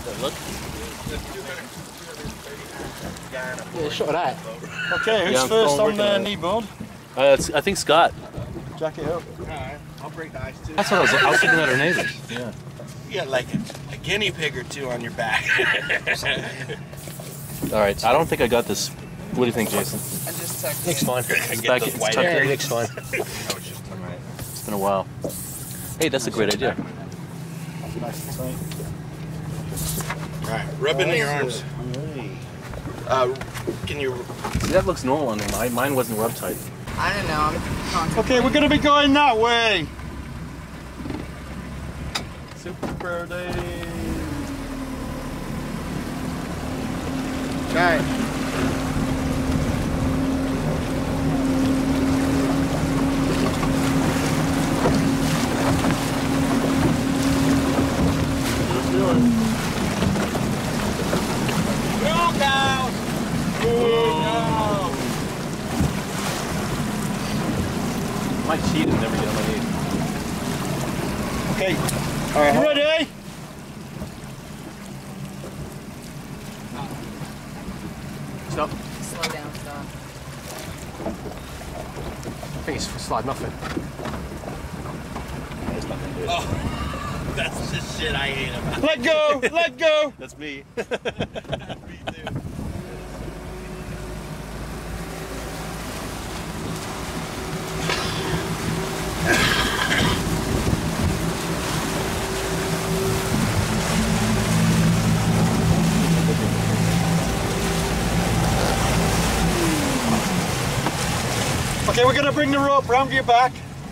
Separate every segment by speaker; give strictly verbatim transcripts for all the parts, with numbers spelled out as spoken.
Speaker 1: Look. Yeah, a shot of that.
Speaker 2: Okay, who's
Speaker 1: Yeah, I'm
Speaker 2: first on
Speaker 1: working
Speaker 2: the
Speaker 1: on it.
Speaker 2: knee board?
Speaker 1: Uh, it's, I think Scott.
Speaker 2: Jack it up.
Speaker 3: Alright, I'll break the ice too.
Speaker 1: That's what I was, I was shooting at our neighbors. Yeah.
Speaker 3: You got like a, a guinea pig or two on your back.
Speaker 1: All right, I don't think I got this. What do you think, Jason?
Speaker 4: I just tucked
Speaker 1: Nick's
Speaker 4: in.
Speaker 1: fine. It's back. It's tucked
Speaker 4: Yeah,
Speaker 1: in.
Speaker 4: Nick's
Speaker 1: fine. It's been a while. Hey, that's a great idea.
Speaker 3: Alright, rub into your arms. Uh, can you...
Speaker 1: See, that looks normal on there. Mine, mine wasn't rub tight.
Speaker 4: I don't know. I'm contemplating.
Speaker 2: Okay, we're going to be going that way. Super Birdie.
Speaker 4: Okay.
Speaker 1: My cheat and never get on my knees.
Speaker 2: Okay, all right. You ready?
Speaker 1: Stop.
Speaker 4: Slow down, stop.
Speaker 1: I think he's sliding off it. There's nothing to it.
Speaker 3: Oh, that's the shit I hate about it.
Speaker 2: Let go, let go.
Speaker 1: That's me.
Speaker 3: Me too.
Speaker 2: Okay, we're gonna bring the rope round your back.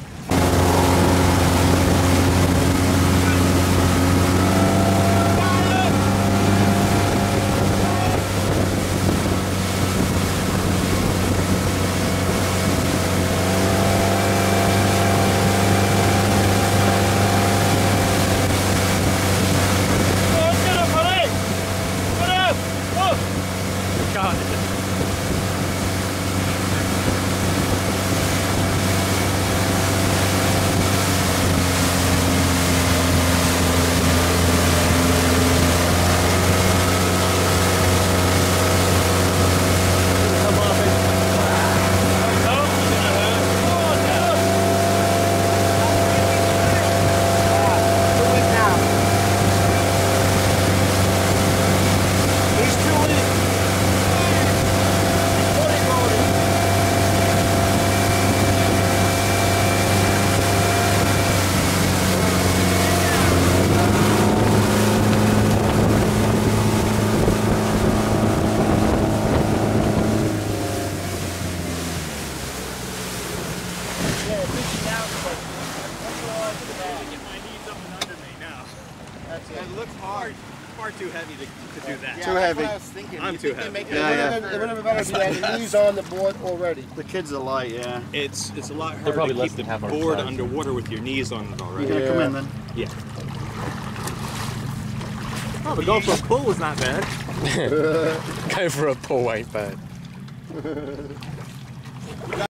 Speaker 3: It looks hard. Far too heavy to, to do that.
Speaker 5: Too heavy.
Speaker 3: I was thinking.
Speaker 5: I'm
Speaker 3: You
Speaker 5: too
Speaker 3: think they
Speaker 5: heavy.
Speaker 3: make
Speaker 5: Yeah,
Speaker 3: it-
Speaker 5: yeah.
Speaker 6: It would have been better if you had the knees on the board already.
Speaker 5: The kids are light, yeah.
Speaker 3: It's it's a lot
Speaker 1: They're
Speaker 3: harder
Speaker 1: probably
Speaker 3: to
Speaker 1: less
Speaker 3: keep
Speaker 1: than
Speaker 3: the
Speaker 1: half our
Speaker 3: board
Speaker 1: size.
Speaker 3: underwater with your knees on it
Speaker 5: You
Speaker 3: already.
Speaker 5: gonna come in then?
Speaker 3: Yeah. Oh, but going for a pull was not bad.
Speaker 1: Going for a pull ain't bad.